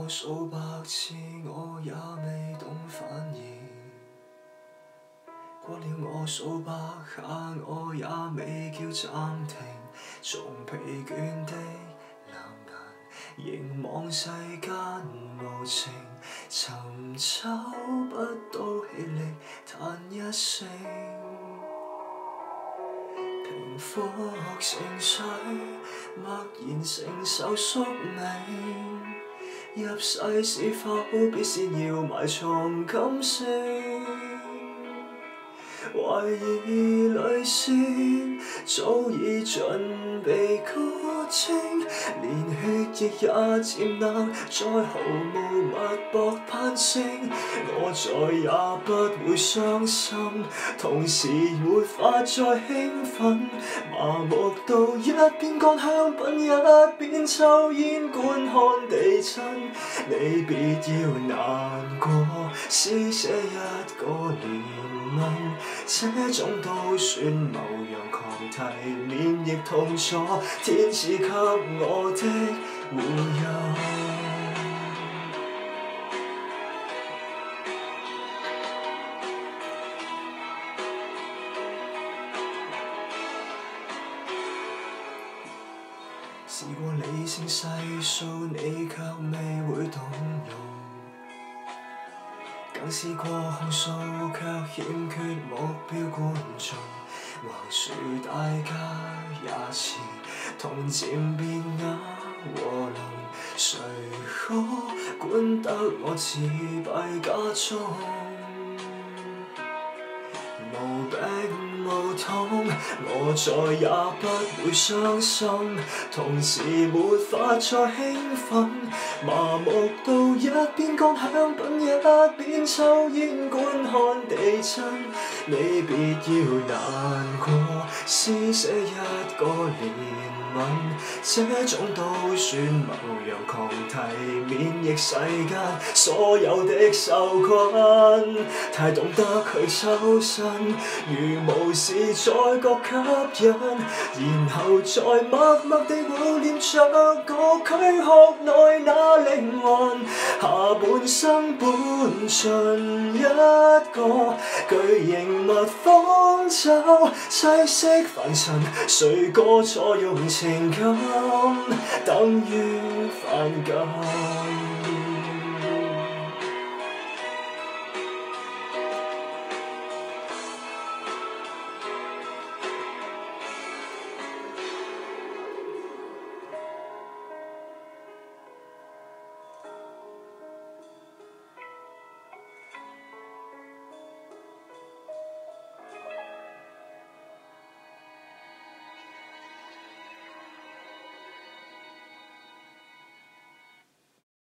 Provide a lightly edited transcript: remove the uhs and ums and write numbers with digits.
我數百次，我也未懂反應。過了我數百下，我也未叫暫停。從疲倦的藍顏，凝望世間無情，尋找不到氣力嘆一聲。平復情緒，默然承受宿命。入世是否必先要埋藏感性？懷疑淚腺早已準備割清，連血液也漸冷，再毫無脈搏攀升。我再也不會傷心，同時沒法再興奮，麻木到一邊乾香檳一邊抽煙觀看地震。你別要難過，施捨一個憐憫，這種都算某樣狂提，免疫痛楚，天賜給我的護蔭。試過理性細數，你卻未會動容。更試過控訴，卻欠缺目標觀眾。橫豎大家也是同漸變啞和聾，誰可管得我自閉家中？無病無痛，我再也不會傷心，同時沒法再興奮，麻木到一邊乾香檳一邊抽煙觀看地震。你別要難過，施捨一個憐憫，這種都算某樣狂提，免疫世間所有的受困，太懂得去抽身，如無事再覺吸引，然後再默默地懷念着我軀殼內那靈魂，下半生伴盡一個巨型蜜蜂酒，棲息凡塵，誰個錯用情感等於反感。